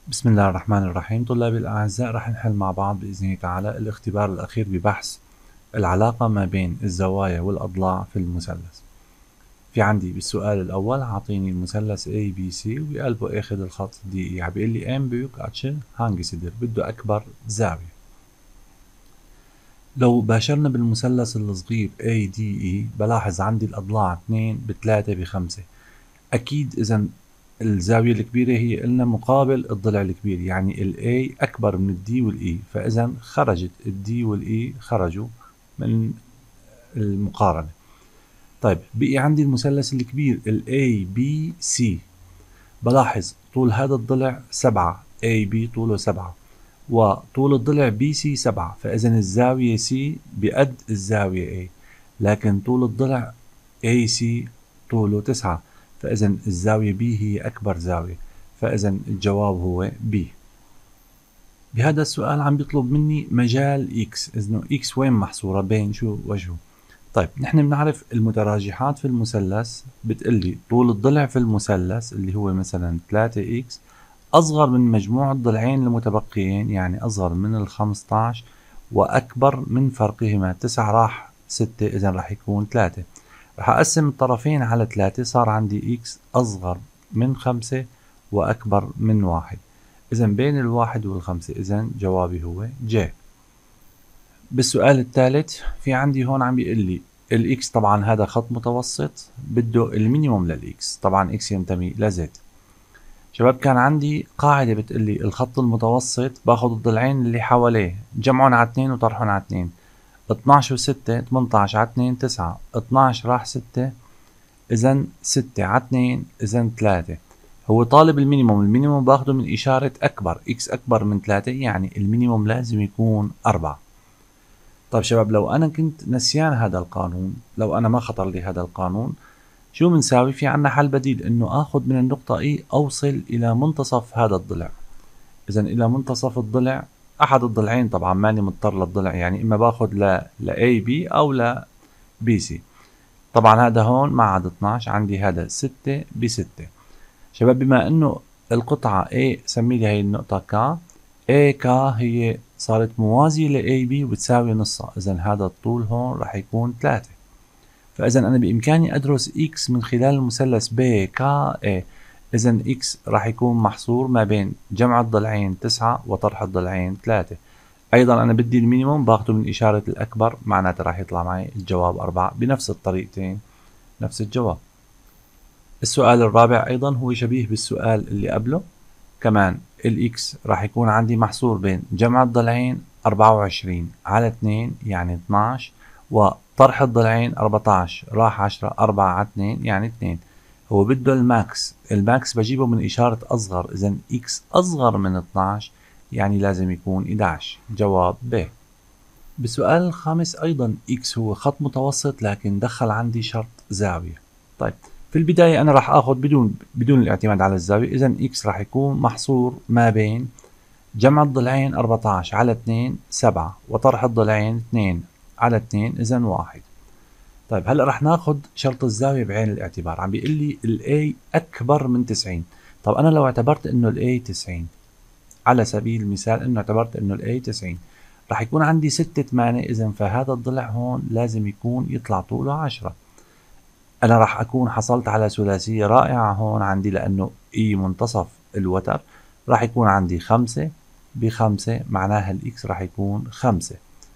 بسم الله الرحمن الرحيم. طلابي الأعزاء، رح نحل مع بعض بإذن الله تعالى الاختبار الأخير ببحث العلاقة ما بين الزوايا والأضلاع في المثلث. في عندي بالسؤال الأول عاطيني المثلث ABC وبقلبه آخذ الخط DE. عم بيقول لي إم بيوك أتشن هانجي صدر، بده أكبر زاوية. لو باشرنا بالمثلث الصغير ADE بلاحظ عندي الأضلاع 2 ب3 ب5. أكيد إذا الزاوية الكبيرة هي قلنا مقابل الضلع الكبير، يعني ال A أكبر من ال D وال E، فإذا خرجت ال D وال E خرجوا من المقارنة. طيب بقي عندي المثلث الكبير ال ABC. بلاحظ طول هذا الضلع 7، AB طوله 7 وطول الضلع BC 7، فإذا الزاوية C بقد الزاوية A، لكن طول الضلع AC طوله 9، فإذا الزاوية B هي أكبر زاوية، فإذا الجواب هو B. بهذا السؤال عم بيطلب مني مجال X، إذنه X وين محصورة بين شو وجهه؟ طيب نحن بنعرف المتراجحات في المثلث بتقلي طول الضلع في المثلث اللي هو مثلا 3X أصغر من مجموع الضلعين المتبقيين، يعني أصغر من ال15 وأكبر من فرقهما 9 راح 6، إذا راح يكون 3. راح أقسم الطرفين على 3، صار عندي X أصغر من 5 وأكبر من 1، إذا بين ال1 وال5، إذا جوابي هو J. بالسؤال الثالث في عندي هون عم بيقول لي الإكس، طبعا هذا خط متوسط بده المينيموم للإكس، طبعا إكس ينتمي لزد. شباب كان عندي قاعدة بتقول لي الخط المتوسط باخذ الضلعين اللي حواليه جمعهم على 2 وطرحهم على 2، 12 و6 18 على 2 9، 12 راح 6، إذا 6 على 2 إذا 3. هو طالب المينيموم، المينيموم باخده من إشارة أكبر، إكس أكبر من 3، يعني المينيموم لازم يكون 4. طيب شباب لو أنا كنت نسيان هذا القانون، لو أنا ما خطر لي هذا القانون، شو بنساوي؟ في عنا حل بديل، إنه آخذ من النقطة E أوصل إلى منتصف هذا الضلع. إذا إلى منتصف الضلع، أحد الضلعين طبعا ماني مضطر للضلع، يعني إما باخذ ل AB أو ل BC. طبعا هذا هون مع عدد 12 عندي هذا 6 ب6. شباب بما إنه القطعة A سمي لي هي النقطة K، AK هي صارت موازية ل AB وبتساوي نصها، إذا هذا الطول هون راح يكون 3. فإذا أنا بإمكاني أدرس X من خلال المثلث BKA، إذا X راح يكون محصور ما بين جمع الضلعين 9 وطرح الضلعين 3. أيضا أنا بدي المينيموم باخده من إشارة الأكبر، معناته راح يطلع معي الجواب 4. بنفس الطريقتين نفس الجواب. السؤال الرابع أيضا هو شبيه بالسؤال اللي قبله، كمان الإكس راح يكون عندي محصور بين جمع الضلعين 24 على 2 يعني 12، وطرح الضلعين 14 راح 10، 4 على 2 يعني 2. هو بده الماكس، الماكس بجيبه من إشارة أصغر، إذا إكس أصغر من 12 يعني لازم يكون 11. جواب ب. بالسؤال الخامس أيضا إكس هو خط متوسط، لكن دخل عندي شرط زاوية. طيب في البداية أنا راح أخذ بدون الاعتماد على الزاوية، إذا إكس راح يكون محصور ما بين جمع الضلعين 14 على 2 7 وطرح الضلعين 2 على 2، إذا 1. طيب هلا راح ناخذ شرط الزاوية بعين الاعتبار. عم بيقول لي ال A أكبر من 90. طب أنا لو اعتبرت إنه ال A 90، على سبيل المثال إنه اعتبرت إنه ال A 90، راح يكون عندي 6 8، إذا فهذا الضلع هون لازم يكون يطلع طوله 10. أنا راح أكون حصلت على ثلاثية رائعة هون عندي، لأنه E منتصف الوتر راح يكون عندي 5 ب5، معناها الإكس راح يكون 5.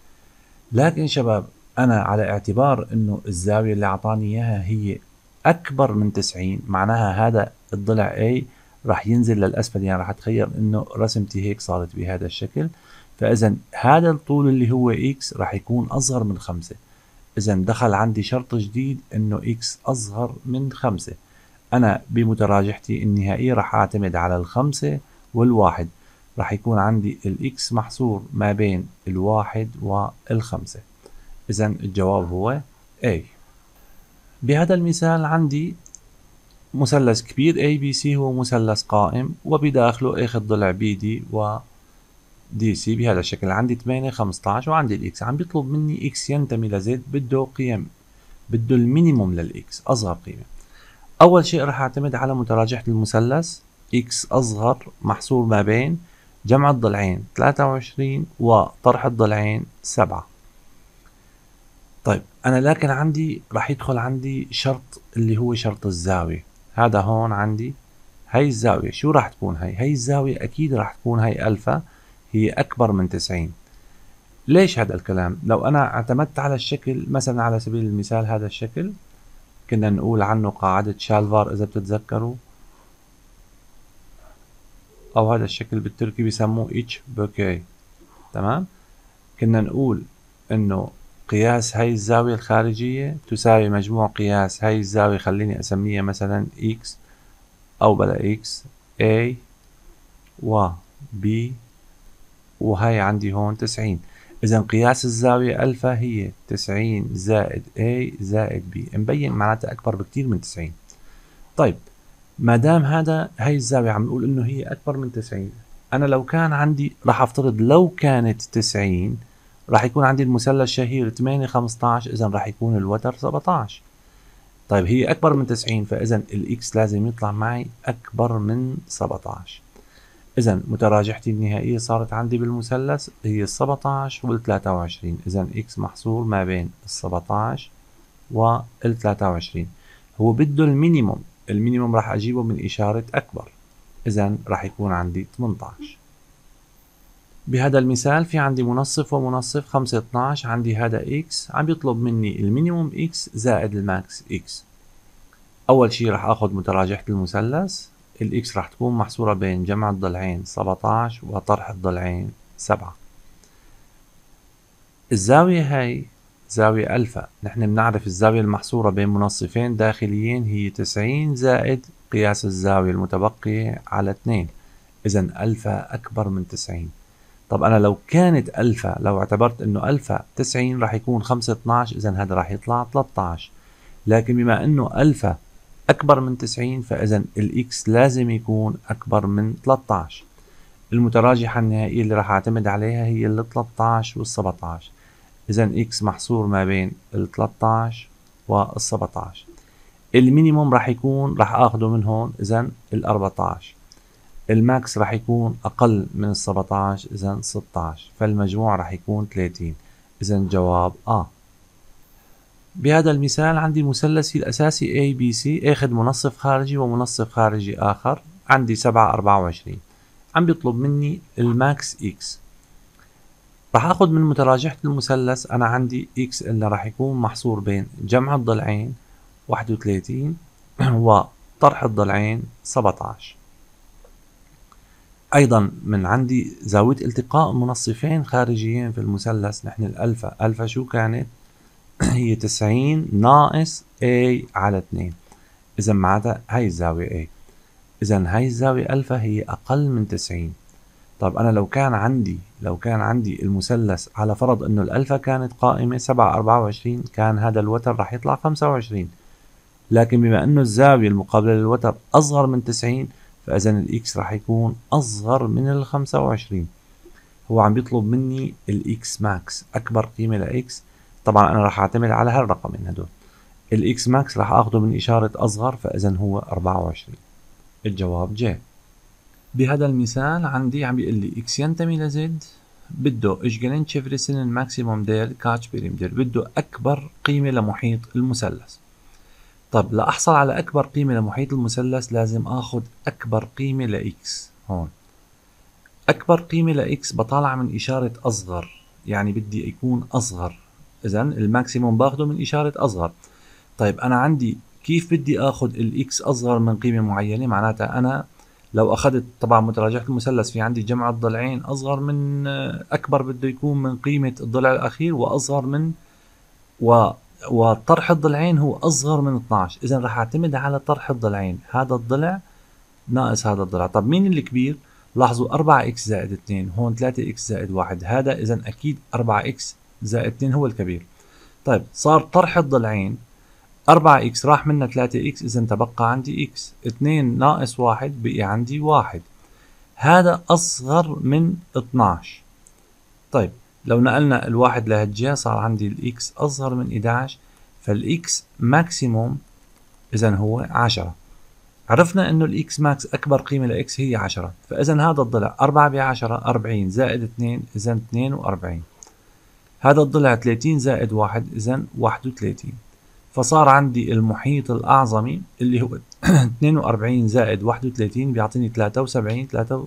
لكن شباب أنا على اعتبار إنه الزاوية اللي أعطاني إياها هي أكبر من 90، معناها هذا الضلع A راح ينزل للأسفل، يعني راح أتخيل إنه رسمتي هيك صارت بهذا الشكل. فإذا هذا الطول اللي هو X راح يكون أصغر من 5، إذا دخل عندي شرط جديد إنه X أصغر من 5. أنا بمتراجحتي النهائية راح أعتمد على ال5 وال1، راح يكون عندي الإكس محصور ما بين ال1 وال5، إذا الجواب هو A. بهذا المثال عندي مثلث كبير ABC هو مثلث قائم، وبداخله آخذ ضلع BD و DC بهذا الشكل. عندي 8 15 وعندي الإكس. عم بيطلب مني إكس ينتمي لزد، بده قيم، بده المينيموم للإكس أصغر قيمة. أول شيء راح أعتمد على متراجحة المثلث x أصغر محصور ما بين جمع الضلعين 23 وطرح الضلعين 7. طيب أنا لكن عندي راح يدخل عندي شرط اللي هو شرط الزاوية. هذا هون عندي هاي الزاوية شو راح تكون؟ هاي الزاوية أكيد راح تكون هاي ألفا هي أكبر من 90. ليش هذا الكلام؟ لو أنا اعتمدت على الشكل مثلا على سبيل المثال هذا الشكل كنا نقول عنه قاعدة شالفار إذا بتتذكروا، أو هذا الشكل بالتركي بيسموه إتش بوكي. تمام؟ كنا نقول إنه قياس هاي الزاوية الخارجية تساوي مجموع قياس هاي الزاوية، خليني أسميها مثلا x أو بلا x a و b، وهي عندي هون 90. إذا قياس الزاوية ألفا هي 90 زائد a زائد b، مبين معناتها أكبر بكتير من 90. طيب ما دام هاي الزاوية عم نقول إنه هي أكبر من 90، أنا لو كان عندي راح أفترض لو كانت 90 راح يكون عندي المثلث الشهير 8 15، إذا راح يكون الوتر 17. طيب هي أكبر من 90 فإذا الإكس لازم يطلع معي أكبر من 17. إذا متراجحتي النهائية صارت عندي بالمثلث هي 17 وال 23. إذا إكس محصور ما بين ال 17 وال 23. هو بده المينيموم، المينيموم راح أجيبه من إشارة أكبر، إذا راح يكون عندي 18. بهذا المثال في عندي منصف ومنصف 5 12. عندي هذا إكس عم يطلب مني المينيموم إكس زائد الماكس إكس. أول شي راح أخذ متراجحة المثلث، الإكس راح تكون محصورة بين جمع الضلعين 17 وطرح الضلعين 7. الزاوية هاي زاوية ألفا، نحن بنعرف الزاوية المحصورة بين منصفين داخليين هي 90 زائد قياس الزاوية المتبقية على 2. إذا ألفا أكبر من 90. طب أنا لو كانت ألفا، لو اعتبرت إنه ألفا 90 راح يكون 5 12، إذا هذا راح يطلع 13. لكن بما إنه ألفا أكبر من 90 فإذا الإكس لازم يكون أكبر من 13. المتراجحة النهائية اللي راح أعتمد عليها هي ال 13 وال 17. إذا إكس محصور ما بين ال 13 وال 17. المينيموم راح يكون راح آخده من هون، إذا ال 14. الماكس راح يكون أقل من ال 17، إذا 16. فالمجموع راح يكون 30. إذا الجواب آ. بهذا المثال عندي مثلثي الأساسي ABC أخذ منصف خارجي ومنصف خارجي آخر، عندي 7 24. عم بيطلب مني الماكس إكس. راح أخذ من متراجحة المثلث أنا عندي إكس اللي راح يكون محصور بين جمع الضلعين 31 وطرح الضلعين 17. أيضا من عندي زاوية التقاء منصفين خارجيين في المثلث، نحن الألفا، ألفا شو كانت؟ هي 90 ناقص A على 2. إذا معناتها هاي الزاوية A. إذا هاي الزاوية ألفا هي أقل من 90. طب أنا لو كان عندي المثلث على فرض إنه الألفا كانت قائمة 7 24، كان هذا الوتر راح يطلع 25. لكن بما إنه الزاوية المقابلة للوتر أصغر من 90 فإذا الإكس راح يكون أصغر من ال 25. هو عم بيطلب مني الإكس ماكس، أكبر قيمة لإكس. طبعا أنا راح أعتمد على هالرقمين هدول. الإكس ماكس راح أخذه من إشارة أصغر، فإذا هو 24. الجواب ج. بهذا المثال عندي عم بيقول لي إكس ينتمي لزد، بده إشجلين تشيفريسن الماكسيموم ديل كاتش بيريمتر، بده أكبر قيمة لمحيط المثلث. طب لأحصل على أكبر قيمة لمحيط المثلث لازم آخذ أكبر قيمة لإكس. هون أكبر قيمة لإكس بطالع من إشارة أصغر، يعني بدي يكون أصغر، إذا الماكسيموم باخده من إشارة أصغر. طيب أنا عندي كيف بدي آخذ الإكس أصغر من قيمة معينة؟ معناتها أنا لو أخذت طبعا متراجعة المثلث في عندي جمع الضلعين أصغر من أكبر بده يكون من قيمة الضلع الأخير وأصغر من وطرح الضلعين هو أصغر من 12. إذا راح أعتمد على طرح الضلعين، هذا الضلع ناقص هذا الضلع. طب مين اللي كبير؟ لاحظوا 4x زائد 2، هون 3x زائد 1، هذا إذا أكيد 4x زائد 2 هو الكبير. طيب صار طرح الضلعين 4x راح منها 3x، إذا تبقى عندي x. 2 ناقص 1 بقي عندي 1، هذا أصغر من 12. طيب لو نقلنا الواحد لهالجهة صار عندي الإكس أصغر من 11، فالإكس ماكسيموم إذا هو 10. عرفنا انه الاكس ماكس اكبر قيمة لاكس هي 10، فاذا هذا الضلع 4 ب 10 40 زائد 2 اذا 42. هذا الضلع 30 زائد 1 اذا 31. فصار عندي المحيط الاعظمي اللي هو 42 زائد 31 بيعطيني 73.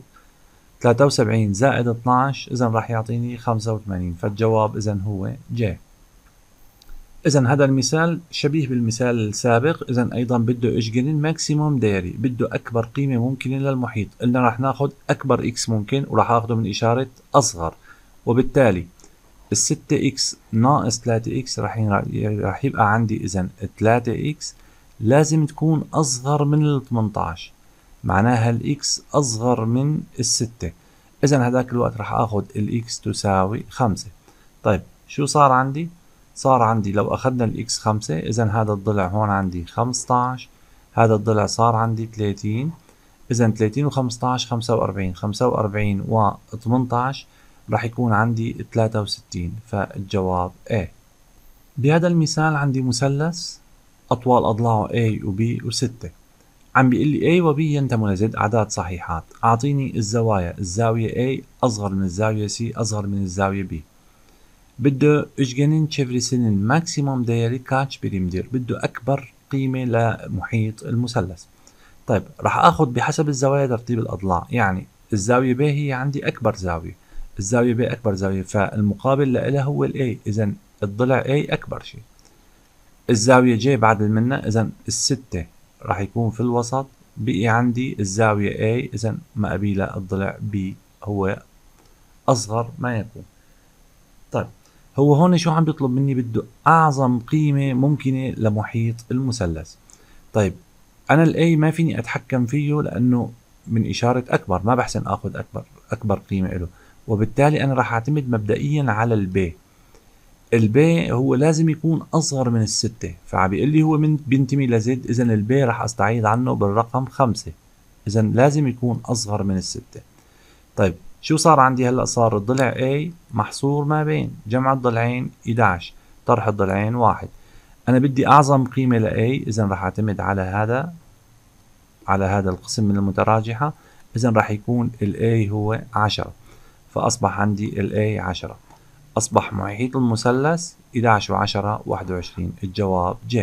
73 زائد 12 اذا راح يعطيني 85. فالجواب اذا هو ج. اذا هذا المثال شبيه بالمثال السابق، اذا ايضا بده اججن ماكسيموم دايري، بده اكبر قيمة ممكنة للمحيط. قلنا راح ناخذ اكبر اكس ممكن وراح اخذه من اشارة اصغر، وبالتالي الستة اكس ناقص 3 اكس راح يبقى عندي اذا 3 اكس لازم تكون اصغر من ال 18، معناها الاكس اصغر من الستة. اذا هذاك الوقت راح اخذ الاكس تساوي 5. طيب شو صار عندي؟ صار عندي لو اخذنا الاكس 5 اذا هذا الضلع هون عندي 15، هذا الضلع صار عندي 30، اذا 30 و15 45. 45 و18 راح يكون عندي 63. فالجواب A. بهذا المثال عندي مثلث أطوال أضلاعه A و B و6. عم بيقول لي A و B ينتموا لزد أعداد صحيحات. أعطيني الزوايا، الزاوية A أصغر من الزاوية C أصغر من الزاوية B. بده إججنين تشيفريسينين ماكسيموم دايري كاتش بريمدير، بده أكبر قيمة لمحيط المثلث. طيب راح آخذ بحسب الزوايا ترتيب الأضلاع، يعني الزاوية B هي عندي أكبر زاوية، الزاوية B أكبر زاوية، فالمقابل لها هو ال A، إذا الضلع A أكبر شيء. الزاوية J بعد منا، إذا الستة راح يكون في الوسط، بقي عندي الزاوية A، إذا ما قبيلها الضلع B هو أصغر ما يكون. طيب هو هون شو عم بيطلب مني؟ بده أعظم قيمة ممكنة لمحيط المثلث. طيب أنا ال A ما فيني أتحكم فيه لأنه من إشارة أكبر، ما بحسن آخذ أكبر قيمة له، وبالتالي أنا راح أعتمد مبدئيا على البي. البي هو لازم يكون أصغر من الستة، فعم بيقول لي هو من بينتمي لزد، إذا البي راح أستعيض عنه بالرقم 5، إذا لازم يكون أصغر من الستة. طيب شو صار عندي هلأ؟ صار الضلع A محصور ما بين جمع الضلعين 11 طرح الضلعين 1. أنا بدي أعظم قيمة ل A، إذا راح أعتمد على هذا القسم من المتراجحة، إذا راح يكون ال A هو 10. فأصبح عندي ال A 10. أصبح محيط المثلث 11 و 10 21. الجواب ج.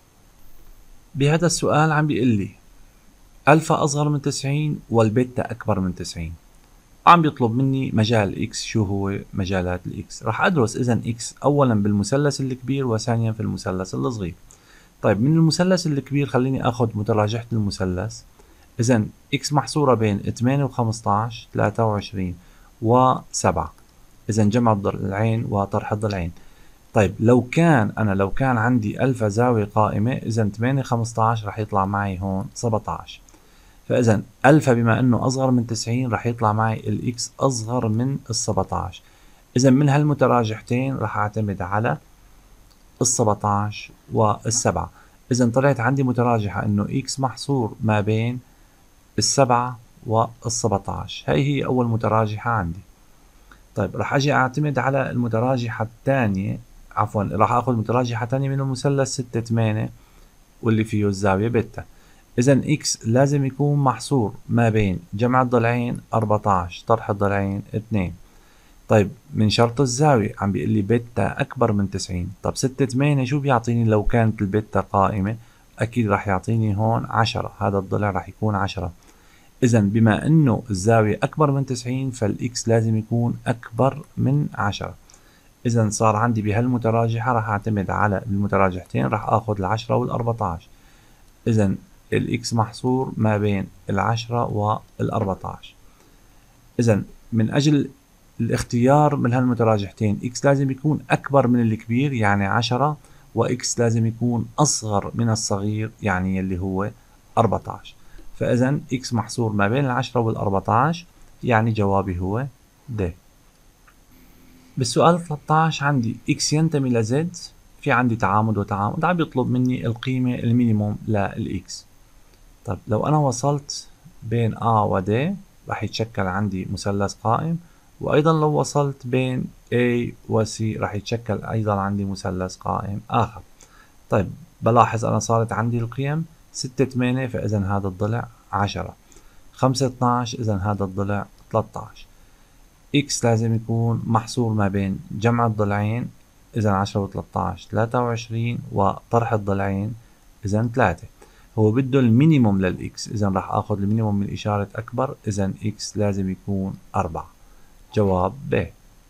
بهذا السؤال عم بيقول لي ألفا أصغر من 90 والبيتا أكبر من 90. عم بيطلب مني مجال إكس. شو هو مجالات الإكس؟ راح أدرس إذا إكس أولا بالمثلث الكبير وثانيا في المثلث الصغير. طيب من المثلث الكبير خليني أخذ متراجحة المثلث. إذا إكس محصورة بين 8 و15 23 و7، إذا جمع الضلعين وطرح الضلعين. طيب لو كان عندي ألفا زاوية قائمة، إذا 8 15 راح يطلع معي هون 17. فإذا ألفا بما إنه أصغر من 90 راح يطلع معي الإكس أصغر من 17. إذا من هالمتراجحتين راح أعتمد على 17 و7. إذا طلعت عندي متراجحة إنه إكس محصور ما بين 7 و17. هي أول متراجحة عندي. طيب راح أجي أعتمد على المتراجحة الثانية، عفوا راح أخذ متراجحة ثانية من المثلث 6 8 واللي فيه الزاوية بيتا. إذا إكس لازم يكون محصور ما بين جمع الضلعين 14 طرح الضلعين 2. طيب من شرط الزاوية عم بيقول لي بيتا أكبر من 90. طب 6 8 شو بيعطيني لو كانت البيتا قائمة؟ أكيد راح يعطيني هون 10، هذا الضلع راح يكون 10. إذا بما إنه الزاوية أكبر من 90 فالإكس لازم يكون أكبر من 10. إذا صار عندي بهالمتراجحة راح أعتمد على المتراجحتين، راح آخذ 10 وال14. إذا الإكس محصور ما بين 10 وال14. إذا من أجل الاختيار من هالمتراجحتين إكس لازم يكون أكبر من الكبير يعني 10، وإكس لازم يكون أصغر من الصغير يعني اللي هو 14. فإذا إكس محصور ما بين 10 وال14، يعني جوابي هو د. بالسؤال 13 عندي إكس ينتمي لزد، في عندي تعامد وتعامد، عم بيطلب مني القيمة المينيموم للإكس. طيب لو أنا وصلت بين A و D راح يتشكل عندي مثلث قائم، وأيضا لو وصلت بين A و C راح يتشكل أيضا عندي مثلث قائم آخر. طيب بلاحظ أنا صارت عندي القيم 6 8 فإذا هذا الضلع 10. 5 12 إذا هذا الضلع 13. x لازم يكون محصور ما بين جمع الضلعين إذا 10 و13 23 وطرح الضلعين إذا 3. هو بده المينيموم للإكس، إذا راح آخذ المينيموم من إشارة أكبر، إذا إكس لازم يكون 4. جواب ب.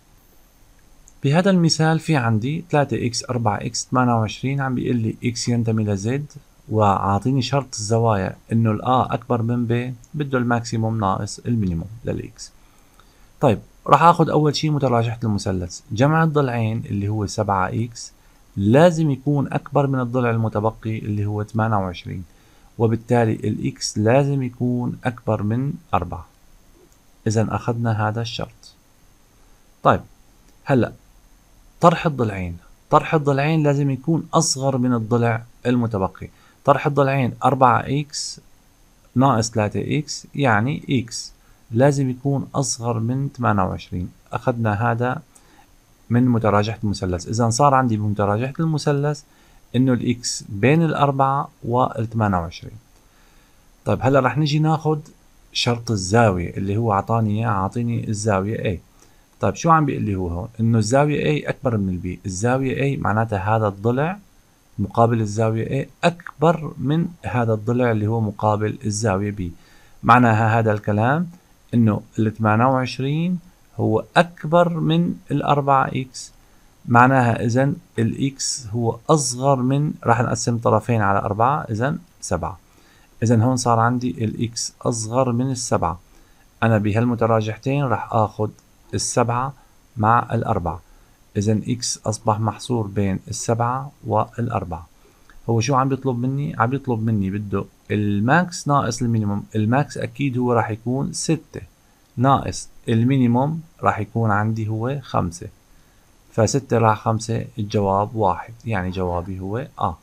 بهذا المثال في عندي 3x 4x 28 عم بيقول لي x ينتمي لزد وعاطيني شرط الزوايا انه الA اكبر من ب، بده الماكسيموم ناقص المينيموم للإكس. طيب راح اخذ اول شيء متراجحة المثلث، جمع الضلعين اللي هو 7x لازم يكون اكبر من الضلع المتبقي اللي هو 28، وبالتالي الإكس لازم يكون اكبر من 4. اذا اخذنا هذا الشرط. طيب هلا طرح الضلعين، طرح الضلعين لازم يكون أصغر من الضلع المتبقي. طرح الضلعين 4x ناقص 3x يعني x لازم يكون أصغر من 28. أخذنا هذا من متراجحة المثلث. إذا صار عندي بمتراجحة المثلث إنه الx بين الأربعة وال28. طيب هلا رح نجي ناخد شرط الزاوية اللي هو عطاني الزاوية A. طيب شو عم بيقول لي هو هون؟ انه الزاوية A اكبر من البي، الزاوية A معناتها هذا الضلع مقابل الزاوية A اكبر من هذا الضلع اللي هو مقابل الزاوية B. معناها هذا الكلام انه ال 28 هو اكبر من ال 4x، معناها اذا الx هو اصغر من، راح نقسم طرفين على 4 اذا 7. اذا هون صار عندي الx اصغر من السبعة. انا بهالمتراجحتين راح اخذ السبعة مع الأربعة، إذا إكس أصبح محصور بين السبعة والأربعة. هو شو عم بيطلب مني؟ عم بيطلب مني بده الماكس ناقص المينيموم. الماكس أكيد هو راح يكون 6 ناقص المينيموم راح يكون عندي هو 5، ف6 راح 5 الجواب 1، يعني جوابي هو A.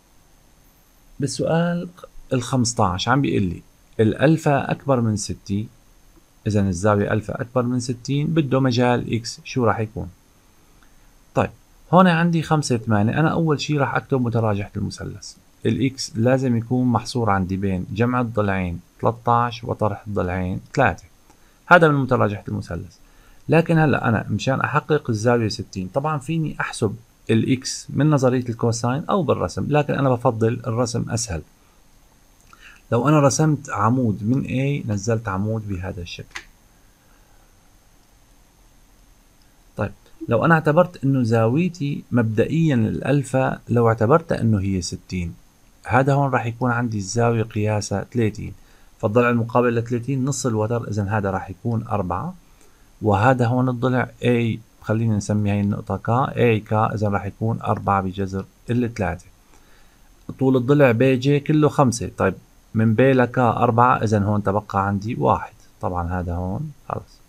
بالسؤال ال15 عم بيقول لي الألفا أكبر من 60، إذا الزاوية ألفا أكبر من 60 بده مجال إكس شو راح يكون؟ طيب هون عندي 5 8. أنا أول شي راح أكتب متراجحة المثلث. الإكس لازم يكون محصور عندي بين جمع الضلعين 13 وطرح الضلعين 3. هذا من متراجحة المثلث. لكن هلا أنا مشان أحقق الزاوية 60 طبعا فيني أحسب الإكس من نظرية الكوساين أو بالرسم، لكن أنا بفضل الرسم أسهل. لو أنا رسمت عمود من A نزلت عمود بهذا الشكل. طيب لو أنا اعتبرت إنه زاويتي مبدئيا الألفا لو اعتبرتها إنه هي 60، هذا هون راح يكون عندي الزاوية قياسها 30، فالضلع المقابل ل 30 نص الوتر، إذا هذا راح يكون 4. وهذا هون الضلع A، خلينا نسمي هاي النقطة K، A K، إذا راح يكون 4 بجذر ال3. طول الضلع BJ كله 5. طيب من B ل K 4، إذا هون تبقى عندي 1. طبعا هذا هون خلص.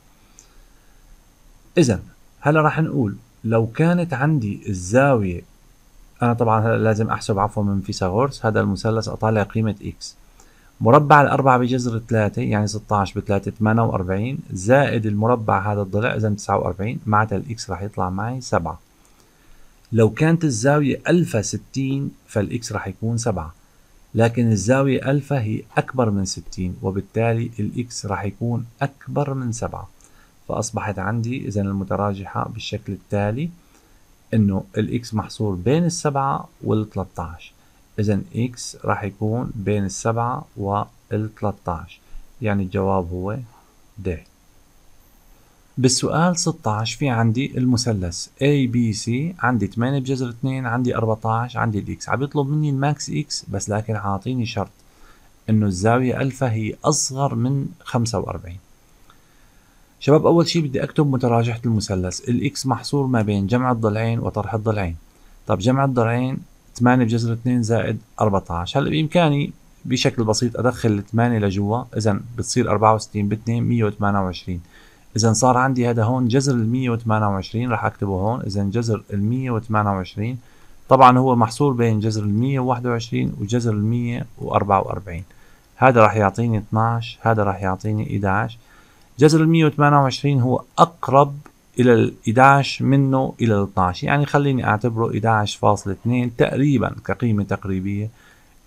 إذا هلا راح نقول لو كانت عندي الزاوية، أنا طبعا هلا لازم أحسب عفوا من فيثاغورس هذا المثلث، أطالع قيمة x. مربع الأربعة بجذر 3 يعني 16 ب3 48 زائد المربع هذا الضلع إذا 49، معناتها الإكس راح يطلع معي 7. لو كانت الزاوية ألفا 60 فالإكس راح يكون 7، لكن الزاوية ألفا هي أكبر من 60 وبالتالي الإكس راح يكون أكبر من 7. فأصبحت عندي إذا المتراجحة بالشكل التالي إنه الإكس محصور بين السبعة وال13، إذا إكس راح يكون بين السبعة وال13، يعني الجواب هو د. بالسؤال 16 في عندي المثلث ABC، عندي 8 بجذر 2، عندي 14، عندي الإكس. عم يطلب مني الماكس إكس بس، لكن عاطيني شرط إنه الزاوية ألفا هي أصغر من 45. شباب أول شي بدي أكتب متراجحة المثلث. الإكس محصور ما بين جمع الضلعين وطرح الضلعين. طب جمع الضلعين 8 بجذر 2 زائد 14. هلا بإمكاني بشكل بسيط أدخل ال 8 لجوا، إذا بتصير 64 ب2 128. إذا صار عندي هذا هون جذر ال 128 راح أكتبه هون، إذا جذر ال 128 طبعا هو محصور بين جذر ال 121 وجذر ال 144. هذا راح يعطيني 12، هذا راح يعطيني 11. جذر ال 128 هو أقرب إلى ال 11 منه إلى ال 12، يعني خليني أعتبره 11.2 تقريبا كقيمة تقريبية.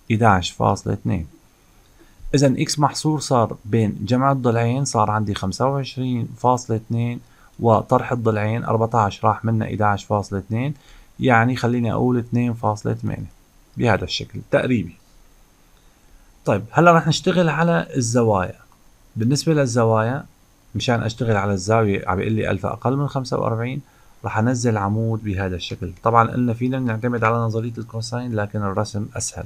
11.2. إذا إكس محصور صار بين جمع الضلعين، صار عندي 25.2 وطرح الضلعين 14 راح منا 11.2، يعني خليني أقول 2.8 بهذا الشكل تقريبي. طيب هلا رح نشتغل على الزوايا. بالنسبة للزوايا مشان أشتغل على الزاوية عم بيقول لي ألفا أقل من 45 رح أنزل عمود بهذا الشكل. طبعا قلنا فينا نعتمد على نظرية الكوساين لكن الرسم أسهل.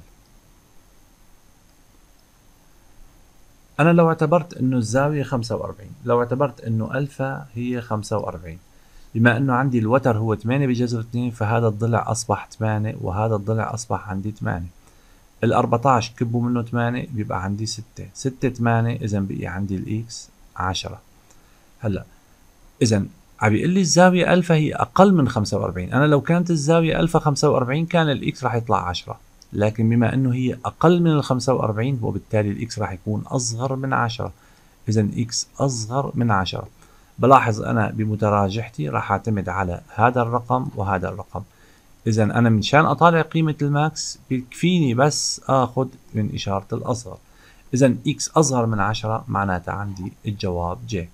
أنا لو اعتبرت إنه الزاوية 45، لو اعتبرت إنه ألفا هي 45، بما إنه عندي الوتر هو 8 بجذر 2 فهذا الضلع أصبح 8 وهذا الضلع أصبح عندي 8. ال 14 كبوا منه 8 بيبقى عندي 6، 6 8 إذا بقي عندي الإكس 10. هلا إذا عم بيقول لي الزاوية ألفا هي أقل من 45، أنا لو كانت الزاوية ألفا 45 كان الإكس راح يطلع 10، لكن بما إنه هي أقل من ال 45 وبالتالي الإكس راح يكون أصغر من 10، إذا إكس أصغر من 10. بلاحظ أنا بمتراجحتي راح أعتمد على هذا الرقم وهذا الرقم. إذا أنا منشان أطالع قيمة الماكس بيكفيني بس آخذ من إشارة الأصغر. إذا إكس أصغر من 10 معناتها عندي الجواب ج.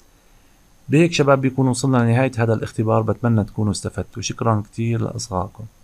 بهيك شباب بيكون وصلنا لنهاية هذا الاختبار، بتمنى تكونوا استفدتوا. شكرا كتير لإصغائكم.